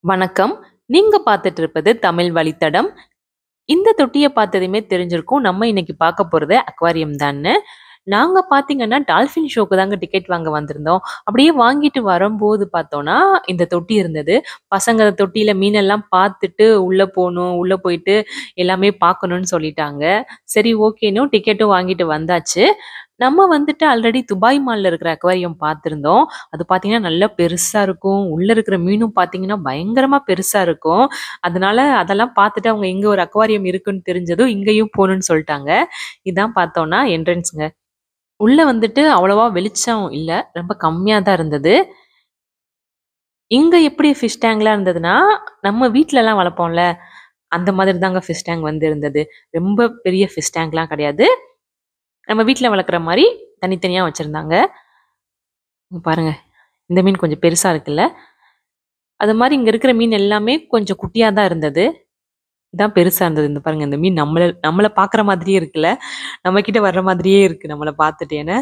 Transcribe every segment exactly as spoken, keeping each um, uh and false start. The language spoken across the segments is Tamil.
வணக்கம். நீங்க பார்த்துட்டு இருப்பது தமிழ் வழித்தடம். இந்த தொட்டிய பார்த்ததுமே தெரிஞ்சிருக்கும். நம்ம இன்னைக்கு பார்க்க போறது அக்வாரியம் தான்னு. நாங்க பார்த்தீங்கன்னா, டால்ஃபின் ஷோக்கு தாங்க டிக்கெட் வாங்க வந்திருந்தோம். அப்படியே வாங்கிட்டு வரும்போது பார்த்தோம்னா, இந்த தொட்டி இருந்தது. பசங்க அந்த தொட்டியில மீனெல்லாம் பார்த்துட்டு உள்ள போணும். உள்ள போயிட்டு எல்லாமே பார்க்கணும்னு சொல்லிட்டாங்க. சரி ஓகேன்னு டிக்கெட்டும் வாங்கிட்டு வந்தாச்சு. நம்ம வந்துட்டு ஆல்ரெடி துபாய் மால்ல இருக்கிற அக்வாரியம் பார்த்திருந்தோம். அது பார்த்தீங்கன்னா, நல்லா பெருசா இருக்கும். உள்ள இருக்கிற மீனும் பார்த்தீங்கன்னா, பயங்கரமா பெருசா இருக்கும். அதனால அதெல்லாம் பார்த்துட்டு அவங்க இங்க ஒரு அக்வாரியம் இருக்குன்னு தெரிஞ்சதும், இங்கேயும் போணும்னு சொல்ட்டாங்க. இதான் பார்த்தோம்னா என்ட்ரன்ஸ்ங்க. உள்ள வந்துட்டு அவ்வளவா வெளிச்சம் இல்ல. ரொம்ப கம்மியா தான் இருந்தது. இங்க எப்படி ஃபிஷ் டேங்க்லாம் இருந்ததுன்னா, நம்ம வீட்லலாம் வளர்ப்போம்ல, அந்த மாதிரி தாங்க ஃபிஷ் டேங்க் வந்து இருந்தது. ரொம்ப பெரிய ஃபிஷ் டேங்க்லாம் கிடையாது. நம்ம வீட்ல வளர்க்குற மாரி தனித்தனியா வச்சிருந்தாங்க. இங்க பாருங்க. இந்த மீன் கொஞ்சம் பெருசா இருக்குல்ல. அது மாரி இங்க இருக்கிற மீன் எல்லாமே கொஞ்சம் குட்டியா தான் இருந்தது. இதான் பெருசா இருந்தது. இந்த பாருங்க இந்த மீன் நம்மள நம்மள பார்க்குற மாதிரியே இருக்குல்ல. நம்ம கிட்ட வர்ற மாதிரியே இருக்கு நம்மள பார்த்துட்டு. ஏன்னா,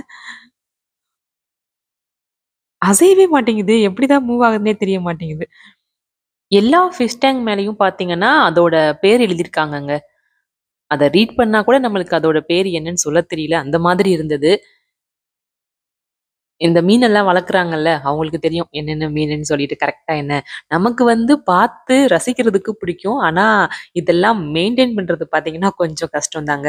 அசையவே மாட்டேங்குது. எப்படிதான் மூவ் ஆகுதுன்னே தெரிய மாட்டேங்குது. எல்லா ஃபிஷ் டேங்க் மேலயும் பார்த்தீங்கன்னா, அதோட பேர் எழுதியிருக்காங்கங்க. அத ரீட் பண்ணா கூட நம்மளுக்கு அதோட பேர் என்னன்னு சொல்ல தெரியல. அந்த மாதிரி இருந்தது. இந்த மீனெல்லாம் வளர்க்குறாங்கல்ல, அவங்களுக்கு தெரியும் என்னென்ன மீனுன்னு சொல்லிட்டு கரெக்ட்டா என்ன. நமக்கு வந்து பார்த்து ரசிக்கிறதுக்கு பிடிக்கும். ஆனா, இதெல்லாம் மெயின்டெயின் பண்றது பார்த்தீங்கன்னா, கொஞ்சம் கஷ்டம் தாங்க.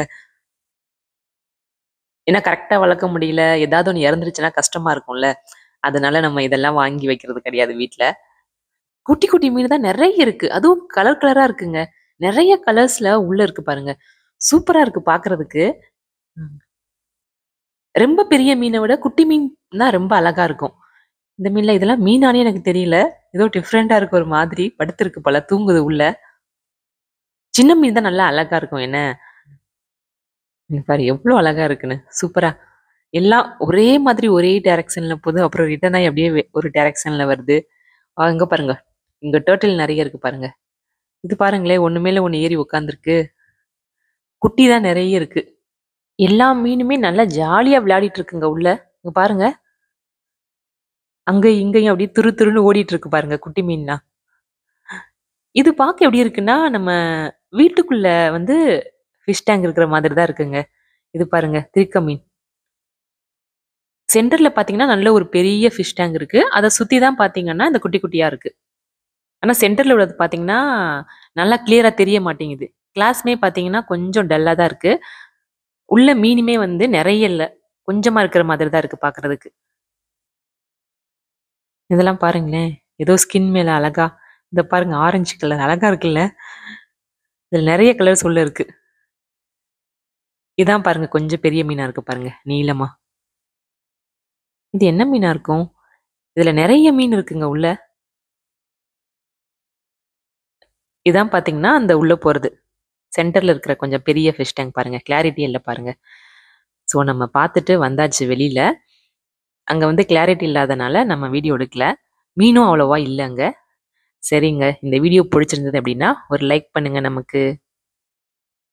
ஏன்னா கரெக்ட்டா வளர்க்க முடியல. ஏதாவது ஒண்ணு இறந்துருச்சுன்னா கஷ்டமா இருக்கும்ல. அதனால நம்ம இதெல்லாம் வாங்கி வைக்கிறது கிடையாது வீட்ல. குட்டி, குட்டி மீன் தான் நெறைய இருக்கு. அதுவும் கலர் கலரா இருக்குங்க. நெறைய கலர்ஸ்ல உள்ள இருக்கு பாருங்க. சூப்பரா இருக்கு பார்க்கறதுக்கு. ம். ரொம்ப பெரிய மீன விட குட்டி மீன் தான் ரொம்ப அழகா இருக்கும். இந்த மீன்ல இதெல்லாம் மீனான்னே எனக்கு தெரியல. ஏதோ டிஃபரெண்ட்டா இருக்கு ஒரு மாதிரி. படுத்திருக்கு போல, தூங்குது உள்ள. சின்ன மீன் தான் நல்லா அழகா இருக்கும் என்ன? இங்க பாரு எவ்ளோ அழகா இருக்குன்னு. சூப்பரா. எல்லாம் ஒரே மாதிரி ஒரே டைரக்ஷன்ல போது. அப்புறம் ரிட்டர்ன் ஆயி அப்படியே வெ ஒரு டைரக்ஷன்ல வருது. அ இங்க பாருங்க. இங்க டர்ட்டில் நெறைய இருக்கு பாருங்க. இது பாருங்களேன், ஒண்ணு மேல ஒண்ணு ஏறி உட்கார்ந்திருக்கு. குட்டி தான் நெறைய இருக்கு. எல்லா மீனுமே நல்லா ஜாலியா விளையாடிட்டு இருக்குங்க உள்ள. இங்க பாருங்க. அங்க இங்கயும் அப்படியே துரு துருன்னு ஓடிட்டு இருக்கு பாருங்க குட்டி மீன்லாம். இது பார்க்க எப்படி இருக்குன்னா, நம்ம வீட்டுக்குள்ள வந்து ஃபிஷ் டேங்க் இருக்கிற மாதிரி தான் இருக்குங்க. இது பாருங்க திருக்க மீன். சென்டர்ல பார்த்தீங்கன்னா, நல்ல ஒரு பெரிய ஃபிஷ் டேங்க் இருக்கு. அத சுத்தி தான் பார்த்தீங்கன்னா, இந்த குட்டி குட்டியா இருக்கு. ஆனா சென்டர்ல உள்ளது பார்த்தீங்கன்னா, நல்லா கிளியரா தெரிய மாட்டேங்குது. கிளாஸ்மே பார்த்தீங்கன்னா, கொஞ்சம் டல்லா தான் இருக்கு. உள்ள மீனுமே வந்து நெறைய இல்ல. கொஞ்சமா இருக்கிற மாதிரி தான் இருக்கு பார்க்கறதுக்கு. இதெல்லாம் பாருங்களேன். ஏதோ ஸ்கின் மேல அழகா இத பாருங்க ஆரஞ்சு கலர் அழகா இருக்குல்ல. இதுல நெறைய கலர்ஸ் உள்ள இருக்கு. இதான் பாருங்க கொஞ்சம் பெரிய மீனா இருக்கு பாருங்க. நீளமா. இது என்ன மீனா இருக்கும்? இதுல நெறைய மீன் இருக்குங்க உள்ள. இதான் பார்த்தீங்கன்னா, அந்த உள்ள போறது. சென்டர்ல இருக்கிற கொஞ்சம் பெரிய ஃபிஷ் டேங்க் பாருங்க. கிளாரிட்டி இல்ல பாருங்க. ஸோ நம்ம பார்த்துட்டு வந்தாச்சு வெளியில. அங்க வந்து கிளாரிட்டி இல்லாதனால நம்ம வீடியோ எடுக்கல. மீனும் அவ்வளவா இல்ல அங்க. சரிங்க. இந்த வீடியோ புடிச்சிருந்தது அப்டின்னா, ஒரு லைக் பண்ணுங்க நமக்கு.